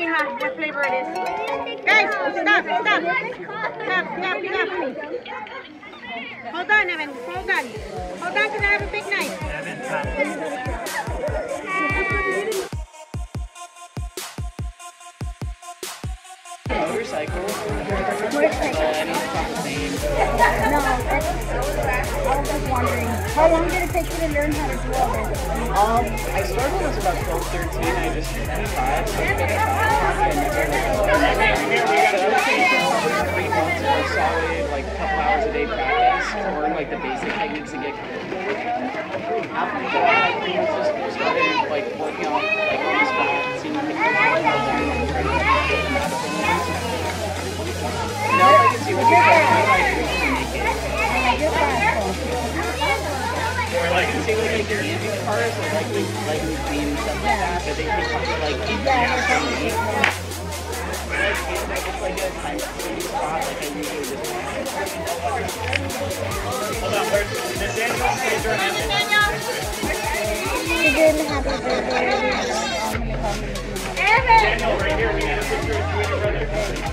what flavor it is. Guys, stop. Hold on, Evan. Hold on. Hold on, because I have a big knife. Motorcycle. No, I was just wondering, how long did it take you to learn how to do all this? I started when I was about 12, 13. I just turned 25, so it's been a probably 3 months of solid, like, couple hours a day practice to learn, like, the basic techniques and get comfortable. After that, I pretty much just started, like, working on, like, on the spot, seeing techniques. No, I can see what you're talking or like say like your music cars or like clean and stuff like that, but they take something like it's like a time spot like I usually just hold on, where's Miss Daniel? Please join in. Daniel, right here, we need a picture of you and your brother.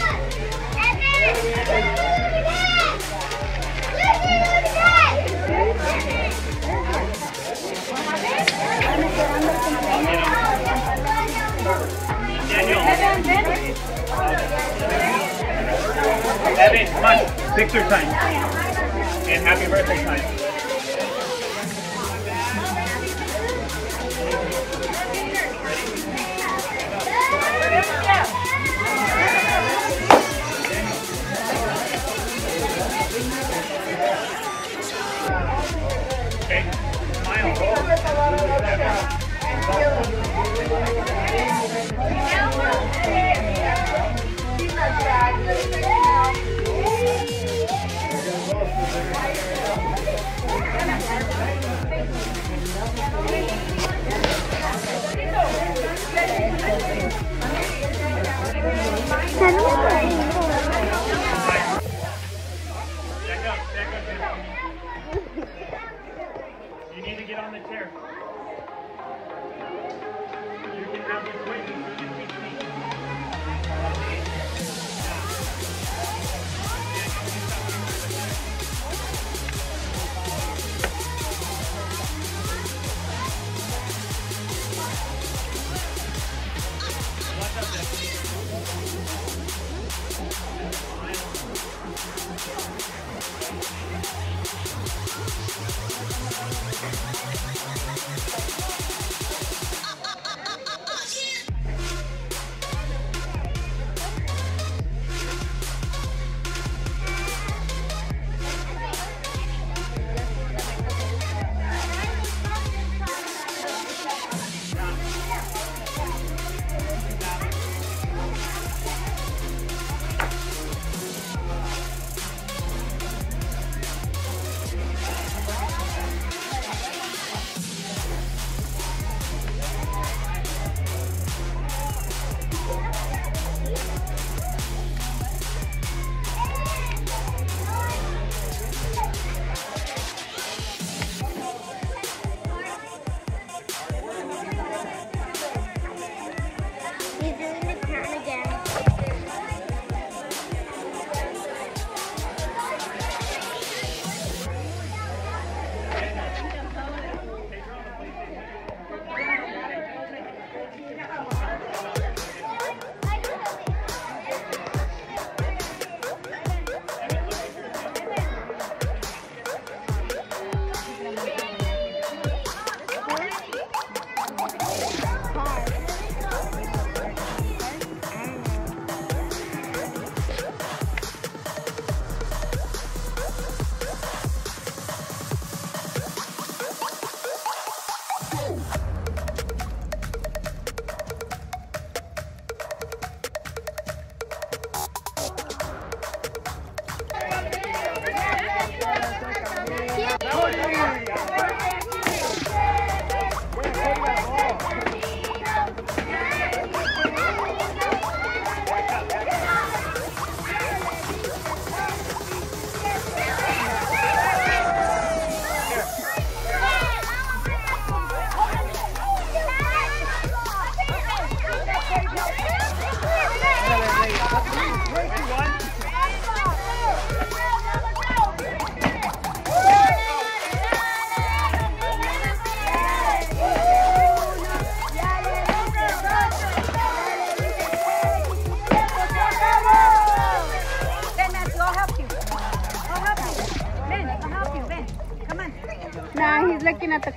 Evan, come on, picture time. And happy birthday time. Okay, you need to get on the chair. You can have this way.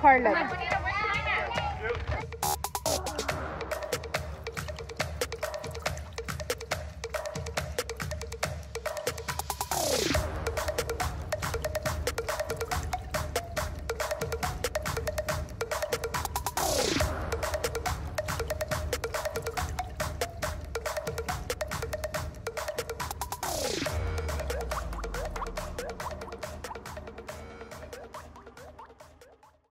Carla.